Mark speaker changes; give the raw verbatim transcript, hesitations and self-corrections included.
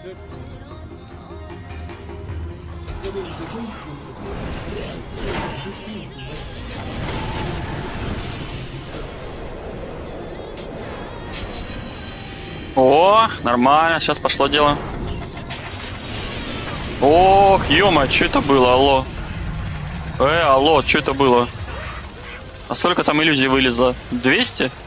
Speaker 1: О, нормально, сейчас пошло дело. Ох, ё-моё, что это было, алло? Э, алло, что это было? А сколько там иллюзий вылезло? двести?